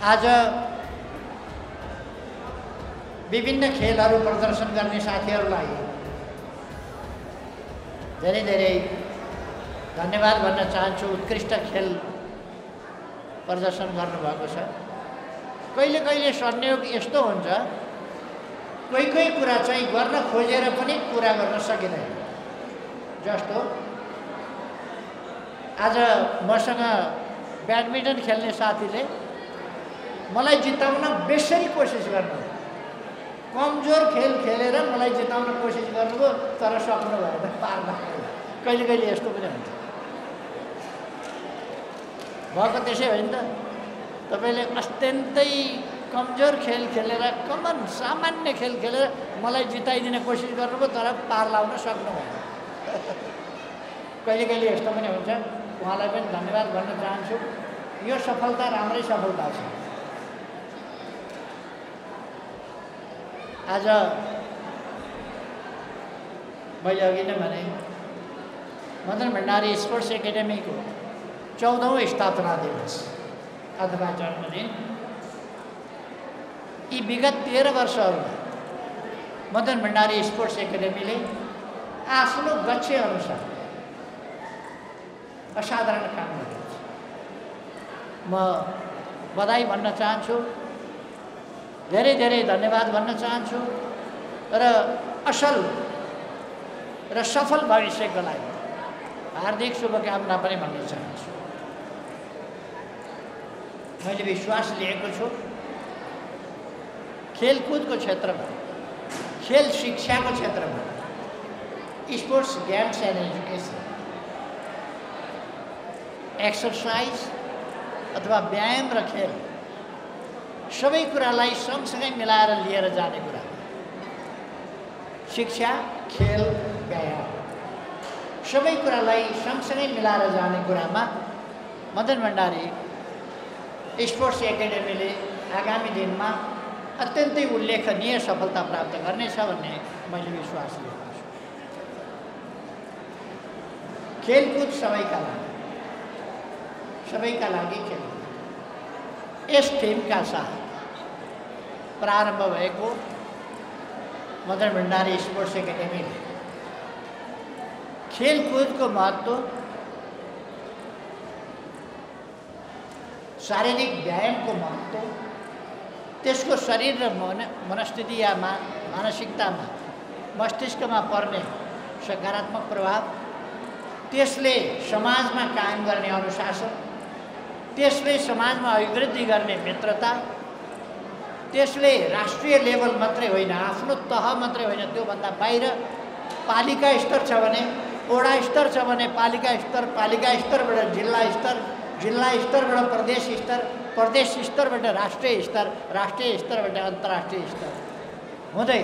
आज विभिन्न खेलहरू प्रदर्शन गर्ने साथीहरूलाई धेरै धेरै धन्यवाद भन्न चाहन्छु। उत्कृष्ट खेल प्रदर्शन गर्नुभएको छ। कहिले कहिले संयोग यस्तो हुन्छ, कोही कोही कुरा चाहिँ गर्न खोजेर पनि पुरा गर्न सकिँदैन। जस्तो आज मसँग ब्याडमिन्टन खेल्ने साथीले मलाई जिताउन बेसरी कोसिस गर्नु, कमजोर खेल खेलेर मलाई जिताउन कोसिस गर्नुभयो, तर सक्नु भएन, पार्न। कहिले कहिले यस्तो पनि हुन्छ। भएको त्यसै होइन त। तपाईँले अत्यन्तै कमजोर खेल खेलेर, कमन सामान्य खेल खेलेर मलाई जिताइदिने कोसिस गर्नुभयो, तर पार लाउन सक्नु भएन। कहिले कहिले यस्तो पनि हुन्छ। उहाँलाई पनि धन्यवाद भन्न चाहन्छु। यो सफलता राम्रै सफलता छ। आज मैले अघि नै भने मदन भण्डारी स्पोर्ट्स एकाडेमीको 14औं स्थापना दिवस अथवा जन्मदिन। यी विगत 13 वर्षहरूमा मदन भण्डारी स्पोर्ट्स एकाडेमीले आफ्नो गच्छे अनुसार असाधारण काम गरेको छ। म बधाई भन्न चाहन्छु, धेरै धेरै धन्यवाद भन्न चाहन्छु र असल र सफल भविष्यको लागि हार्दिक शुभकामना पनि भन्न चाहन्छु। मैले विश्वास लिएको छु खेलकुदको क्षेत्रमा, खेल शिक्षाको क्षेत्रमा, sports games and education, exercise अथवा व्यायाम र खेल सबै कुरालाई सँगसँगै मिलाएर लिएर जाने कुरा, शिक्षा, खेल, व्यायाम सबै कुरालाई सँगसँगै मिलाएर जाने कुरामा मदन भण्डारी स्पोर्ट्स एकाडेमीले आगामी दिनमा अत्यन्तै उल्लेखनीय सफलता प्राप्त गर्नेछ भन्ने मैले विश्वास लिएको छु। खेलकुद सबैका लागि खेल। यस टिमका साथ प्रारम्भ भएको मदन भण्डारी स्पोर्ट्स एकाडेमीले खेलकुदको महत्त्व, शारीरिक व्यायामको महत्त्व, त्यसको शरीर र मनस्थिति या मानसिकतामा, मस्तिष्कमा पर्ने सकारात्मक प्रभाव, त्यसले समाजमा कायम गर्ने अनुशासन, त्यसले समाजमा अभिवृद्धि गर्ने मित्रता, त्यसले राष्ट्रिय लेभल मात्रै होइन, आफ्नो तह मात्रै होइन, त्योभन्दा बाहिर पालिका स्तर छ भने, वडा स्तर छ भने पालिका स्तरबाट जिल्ला स्तर, जिल्ला स्तरबाट प्रदेश स्तर, प्रदेश स्तरबाट राष्ट्रिय स्तर, राष्ट्रिय स्तरबाट अन्तर्राष्ट्रिय स्तर हुँदै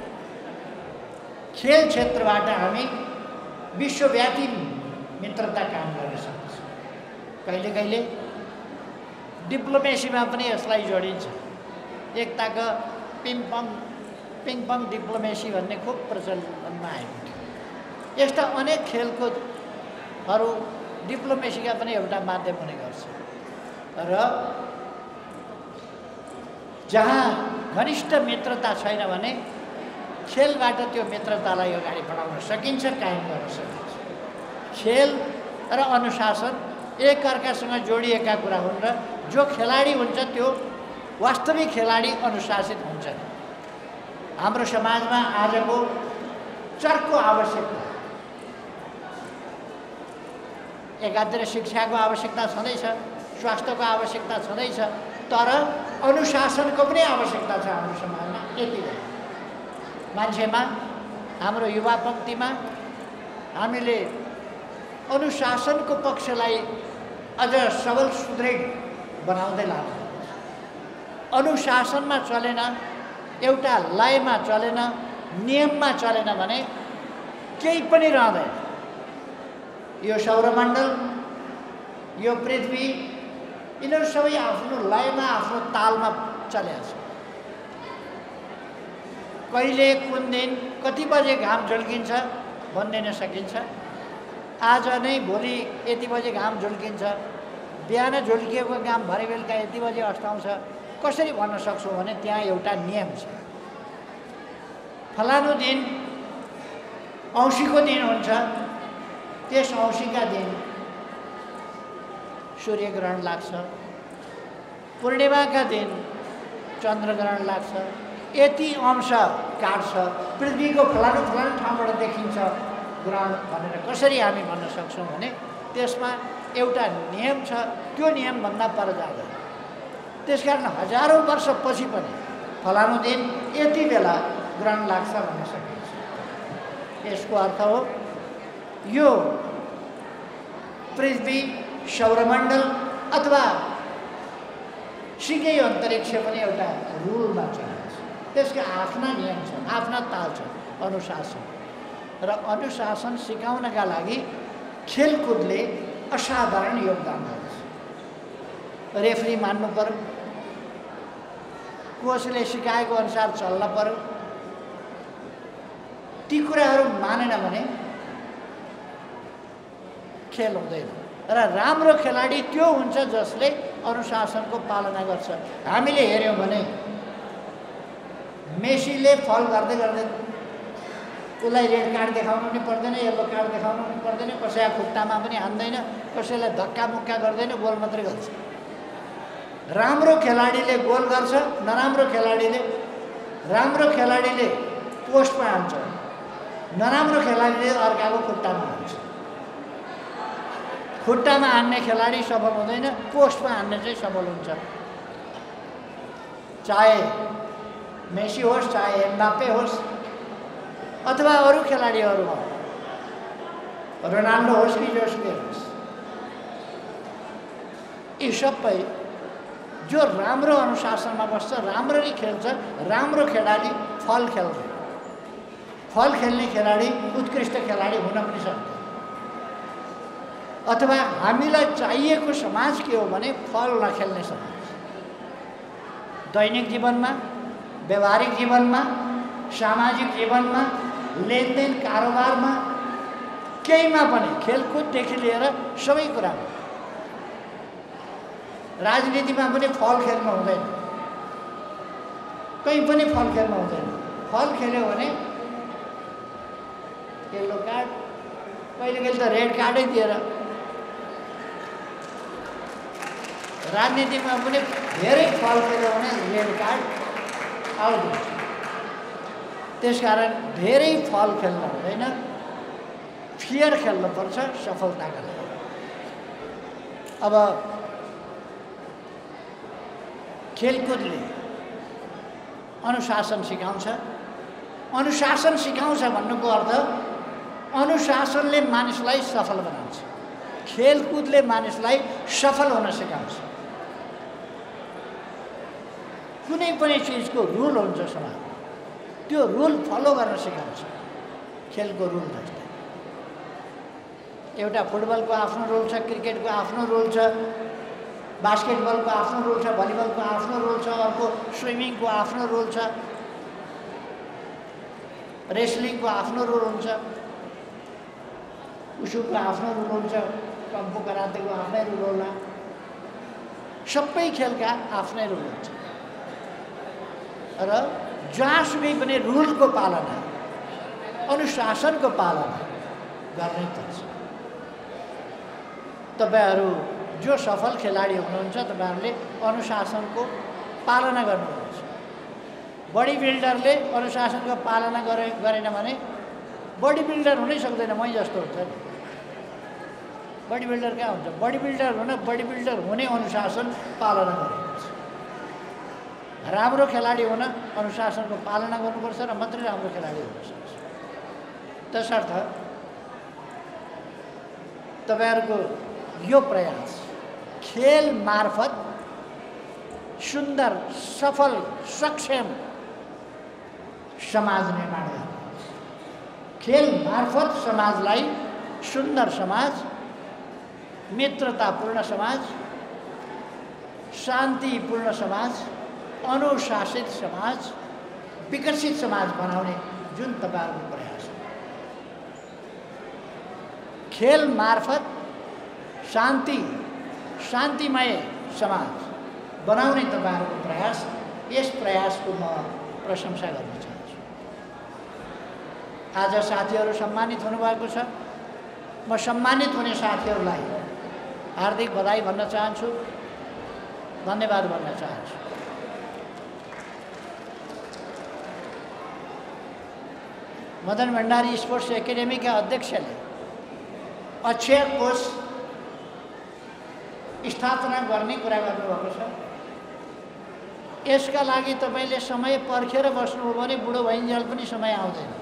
खेल क्षेत्रबाट हामी विश्वव्यापी मित्रता काम गर्न सक्छौँ। कहिले कहिले डिप्लोमेसीमा पनि यसलाई जोडिन्छ। एकताको पिङपङ डिप्लोमेसी भन्ने खुब प्रचलनमा आएको थियो। यस्ता अनेक खेलकुदहरू डिप्लोमेसीका पनि एउटा माध्यम हुने गर्छ र जहाँ घनिष्ठ मित्रता छैन भने खेलबाट त्यो मित्रतालाई अगाडि बढाउन सकिन्छ, कायम गर्न सकिन्छ। खेल र अनुशासन एकअर्कासँग जोडिएका कुरा हुन् र जो खेलाडी हुन्छ त्यो वास्तविक खेलाडी अनुशासित हुन्छ। हाम्रो समाजमा आजको चर्को आवश्यकता, एकातिर शिक्षाको आवश्यकता छँदैछ, स्वास्थ्यको आवश्यकता छँदैछ, तर अनुशासनको पनि आवश्यकता छ हाम्रो समाजमा। यति मान्छेमा, हाम्रो युवा पङ्क्तिमा हामीले अनुशासनको पक्षलाई अझ सबल सुदृढ बनाउँदै लानु। अनुशासनमा चलेन, एउटा लयमा चलेन, नियममा चलेन भने केही पनि रहँदैन। यो सौरमण्डल, यो पृथ्वी, यिनीहरू सबै आफ्नो लयमा, आफ्नो तालमा चलेको छ। कहिले, कुन दिन, कति बजे घाम झुल्किन्छ भन्ने नसकिन्छ। आज नै भोलि यति बजे घाम झुल्किन्छ बिहान झुल्किएको घाम भरे बेलुका यति बजे अस्ताउँछ कसरी भन्न सक्छौँ भने त्यहाँ एउटा नियम छ। फलानु दिन औँसीको दिन हुन्छ, त्यस औँसीका दिन सूर्यग्रहण लाग्छ, पूर्णिमाका दिन चन्द्रग्रहण लाग्छ, यति अंश काट्छ, पृथ्वीको फलानु फलानु ठाउँबाट देखिन्छ ग्रहण भनेर कसरी हामी भन्न सक्छौँ भने त्यसमा एउटा नियम छ, त्यो नियमभन्दा पर जाँदैन। त्यसकारण हजारौँ वर्षपछि पनि फलानु दिन यति बेला ग्रहण लाग्छ भन्न सकिन्छ। यसको अर्थ हो यो पृथ्वी सौरमण्डल अथवा सिकै अन्तरिक्ष पनि एउटा रुलमा चल्छ। त्यसका आफ्ना नियम छन्, आफ्ना ताल छन्, अनुशासन। र अनुशासन सिकाउनका लागि खेलकुदले असाधारण योगदान गर्छ। रेफ्री मान्नु पर्यो, कोचले सिकाएको अनुसार चल्न पर्यो। ती कुराहरू मानेन भने खेल हुँदैन। र राम्रो खेलाडी त्यो हुन्छ जसले अनुशासनको पालना गर्छ। हामीले हेऱ्यौँ भने मेसीले फल गर्दै गर्दै उसलाई रेड कार्ड देखाउनु पनि पर्दैन, येल्लो कार्ड देखाउनु पनि पर्दैन, कसैलाई खुट्टामा पनि हान्दैन, कसैलाई धक्का मुक्का गर्दैन, गोल मात्रै गर्छ। राम्रो खेलाडीले गोल गर्छ, राम्रो खेलाडीले पोस्टमा हान्छ, नराम्रो खेलाडीले अर्काको खुट्टामा हान्छ। खुट्टामा हान्ने खेलाडी सफल हुँदैन, पोस्टमा हान्ने चाहिँ सफल हुन्छ। चाहे मेसी होस्, चाहे एम्बाप्पे होस् अथवा अरू खेलाडीहरू हो, रोनाल्डो होस् कि जोसुकै होस्, यी सबै जो राम्रो अनुशासनमा बस्छ, राम्ररी खेल्छ, राम्रो खेलाडी फल खेल्छ। फल खेल्ने खेलाडी उत्कृष्ट खेलाडी हुन पनि सक्छ। अथवा हामीलाई चाहिएको समाज के हो भने फल नखेल्ने समाज। दैनिक जीवनमा, व्यवहारिक जीवनमा, सामाजिक जीवनमा, लेनदेन कारोबारमा, केहीमा पनि, खेलकुददेखि लिएर सबै कुरामा, राजनीतिमा पनि फल खेल्नु हुँदैन, कहीँ पनि फल खेल्नु हुँदैन। फल खेल्यो भने येल्लो कार्ड, कहिले कहिले त रेड कार्डै दिएर। राजनीतिमा पनि धेरै फल खेल्यो भने रेड कार्ड आउट हुन्छ। त्यसकारण धेरै फल खेल्नु हुँदैन, फेयर खेल्नुपर्छ सफलताका लागि। अब खेलकुदले अनुशासन सिकाउँछ। अनुशासन सिकाउँछ भन्नुको अर्थ अनुशासनले मानिसलाई सफल बनाउँछ। खेलकुदले मानिसलाई सफल हुन सिकाउँछ। कुनै पनि चिजको रुल हुन्छ समाजमा, त्यो रुल फलो गर्न सिकाउँछ। खेलको रुल जस्तै एउटा फुटबलको आफ्नो रुल छ, क्रिकेटको आफ्नो रुल छ, बास्केटबलको आफ्नो रुल छ, भलिबलको आफ्नो रुल छ, अर्को स्विमिङको आफ्नो रुल छ, रेस्लिङको आफ्नो रुल हुन्छ, उसुको आफ्नो रुल हुन्छ, कम्फू करातेको आफ्नै रुल होला। सबै खेलका आफ्नै रुल हुन्छ र जहाँसुकै पनि रुलको पालना, अनुशासनको पालना गर्नै पर्छ। तपाईहरू जो सफल खेलाडी हुनुहुन्छ तपाईहरूले अनुशासनको पालना गर्नुपर्छ। बडी बिल्डरले अनुशासनको पालना गरेन भने बडी बिल्डर हुनै सक्दैन, मै जस्तो हुन्छ नि। बडी बिल्डर कहाँ हुन्छ? बडी बिल्डर हुने अनुशासन पालना गर्नुपर्छ। राम्रो खेलाडी हुन अनुशासनको पालना गर्नुपर्छ र मात्रै राम्रो खेलाडी हुन सक्छ। त्यसर्थ तपाईहरूको यो प्रयास खेल मार्फत सुन्दर, सफल, सक्षम समाज निर्माण गर्नु। खेल मार्फत समाजलाई सुन्दर समाज, मित्रतापूर्ण समाज, शान्तिपूर्ण समाज, अनुशासित समाज, विकसित समाज बनाउने जुन तपाईहरूको प्रयास हो। खेल मार्फत शान्ति, शान्तिमय समाज बनाउने तपाईँहरूको प्रयास, यस प्रयासको म प्रशंसा गर्न चाहन्छु। आज साथीहरू सम्मानित हुनुभएको छ। म सम्मानित हुने साथीहरूलाई हार्दिक बधाई भन्न चाहन्छु, धन्यवाद भन्न चाहन्छु। मदन भण्डारी स्पोर्ट्स एकाडेमीका अध्यक्षले अक्षय कोष स्थापना गर्ने कुरा गर्नुभएको छ। यसका लागि तपाईँले समय पर्खेर बस्नुभयो भने बुढो भइन्जेल पनि समय आउँदैन।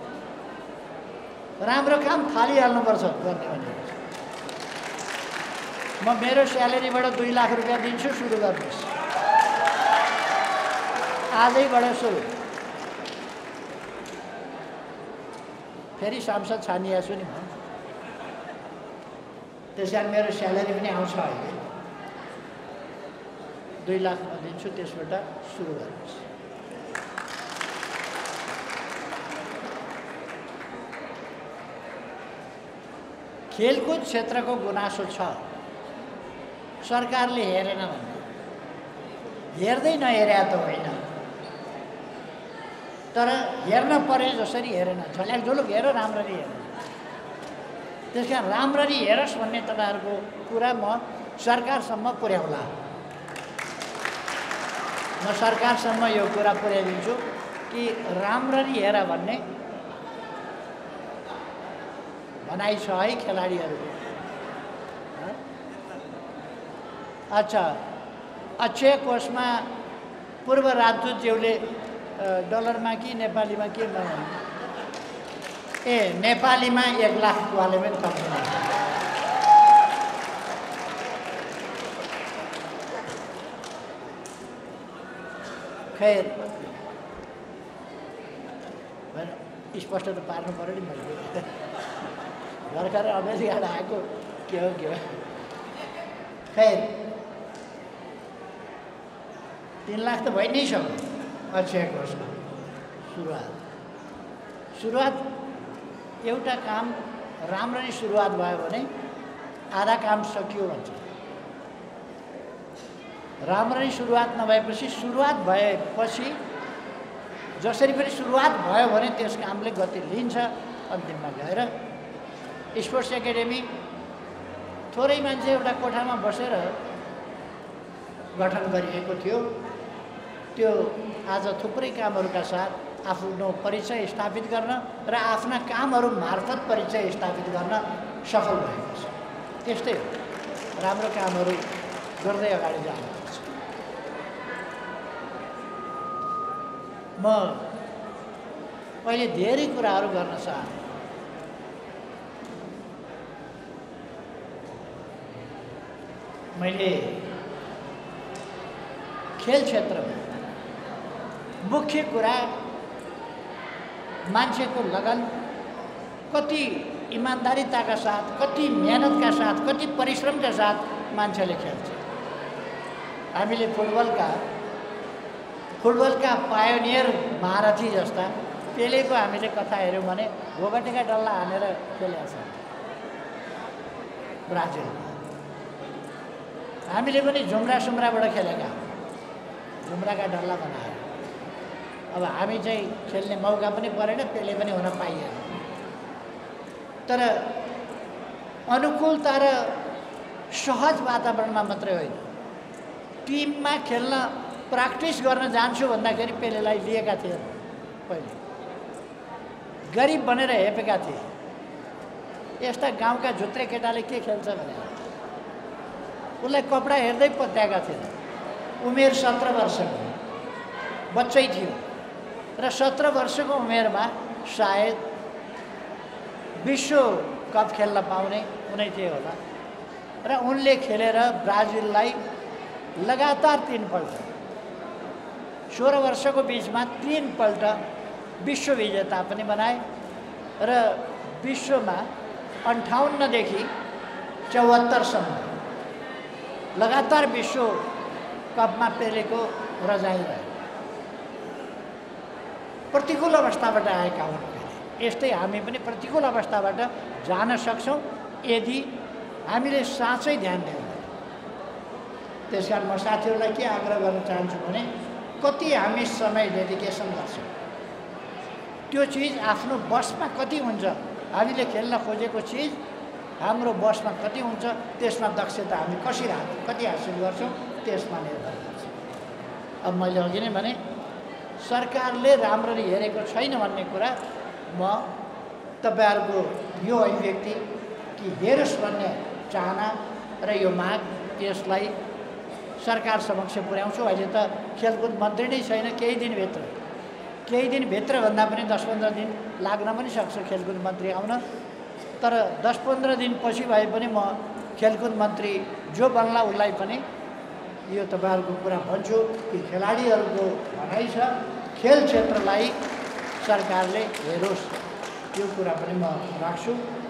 राम्रो काम थालिहाल्नुपर्छ गर्ने भने। म मेरो स्यालेरीबाट 2 लाख रुपियाँ दिन्छु, सुरु गर्नुहोस्। आजैबाट सुरु। फेरि सांसद छानिया छु नि म, त्यस कारण मेरो स्यालेरी पनि आउँछ अहिले। 2 लाख म दिन्छु, त्यसबाट सुरु गर्नुहोस्। खेलकुद क्षेत्रको गुनासो छ, सरकारले हेरेन भन्ने। हेर्दै नहेर्या त होइन, तर हेर्न परे जसरी हेरेन। झल्याकझुलुक हेर, राम्ररी हेर। त्यस कारण राम्ररी हेरोस् भन्ने तपाईँहरूको कुरा म सरकारसम्म पुर्याउला। म सरकारसम्म यो कुरा पुर्याइदिन्छु कि राम्ररी हेर भन्ने भनाइ छ है खेलाडीहरूको। अच्छा, अक्षय कोषमा पूर्व राजदूतज्यूले डलरमा कि नेपालीमा के भन्नु, नेपालीमा 1 लाख वाले पनि थप्नु। खैर, स्पष्ट त पार्नु पऱ्यो नि मैले। भर्खर अमेरिकाबाट आएको के हो। खैर, 3 लाख त भइ नै सक्यो अक्षय कोषमा। सुरुवात एउटा काम राम्ररी सुरुवात भयो भने आधा काम सकियो भन्छ। राम्ररी सुरुवात नभएपछि, सुरुवात भएपछि जसरी पनि सुरुवात भयो भने त्यस कामले गति लिन्छ। अन्तिममा गएर स्पोर्ट्स एकाडेमी थोरै मान्छे एउटा कोठामा बसेर गठन गरिएको थियो। त्यो आज थुप्रै कामहरूका साथ आफ्नो परिचय स्थापित गर्न र आफ्ना कामहरू मार्फत परिचय स्थापित गर्न सफल भएको छ। त्यस्तै हो, राम्रो कामहरू गर्दै अगाडि जानुपर्छ। म अहिले धेरै कुराहरू गर्न चाहन्छु। मैले खेल क्षेत्रमा मुख्य कुरा मान्छेको लगन, कति इमान्दारिताका साथ, कति मेहनतका साथ, कति परिश्रमका साथ मान्छेले खेल्छ। हामीले फुटबलका पायोनियर महारथी जस्ता पेलेको हामीले कथा हेऱ्यौँ भने घोगटेका डल्ला हानेर खेलेको छ ब्राजिलमा। हामीले पनि झुम्रा सुम्राबाट खेलेका, झुम्राका डल्ला बनाएर। अब हामी चाहिँ खेल्ने मौका पनि परेन, पेले पनि हुन पाइएन। तर अनुकूलता र सहज वातावरणमा मात्रै होइन, टिममा खेल्न प्र्याक्टिस गर्न जान्छु भन्दाखेरि पेलेलाई लिएका थिए। पहिले गरिब बनेर हेपेका थिए। यस्ता गाउँका झुत्रे केटाले के खेल्छ भनेर उसलाई कपडा हेर्दै पत्याएका थिए। उमेर 17 वर्षको बच्चै थियो र 17 वर्षको उमेरमा सायद विश्व कप खेल्न पाउने उनै थिए होला। र उनले खेलेर ब्राजिललाई लगातार 3 पल्ट, 16 वर्षको बिचमा 3 पल्ट विश्व विजेता पनि बनाए र विश्वमा 58 देखि 74 सम्म लगातार विश्व कपमा पेलेको रजाइ रह्यो। प्रतिकूल अवस्थाबाट आएका हुन् पेले। यस्तै हामी पनि प्रतिकूल अवस्थाबाट जान सक्छौँ यदि हामीले साँच्चै ध्यान दियौँ। त्यस कारण म साथीहरूलाई के आग्रह गर्न चाहन्छु भने कति हामी समय डेडिकेसन गर्छौँ, त्यो चिज आफ्नो बसमा कति हुन्छ, हामीले खेल्न खोजेको चिज हाम्रो बसमा कति हुन्छ, त्यसमा दक्षता हामी कति हासिल गर्छौँ त्यसमा निर्भर गर्छ। अब मैले अघि नै भने सरकारले राम्ररी हेरेको छैन भन्ने कुरा म तपाईँहरूको यो अभिव्यक्ति कि हेरोस् भन्ने चाहना र यो माग यसलाई सरकार समक्ष पुर्याउँछु। अहिले त खेलकुद मन्त्री नै छैन, केही दिनभित्र भन्दा पनि 10-15 दिन लाग्न पनि सक्छ खेलकुद मन्त्री आउन, तर 10-15 दिनपछि भए पनि म खेलकुद मन्त्री जो बन्ला उसलाई पनि यो तपाईँहरूको कुरा भन्छु कि खेलाडीहरूको भनाइ छ, खेल क्षेत्रलाई सरकारले हेरोस्, यो कुरा पनि म राख्छु।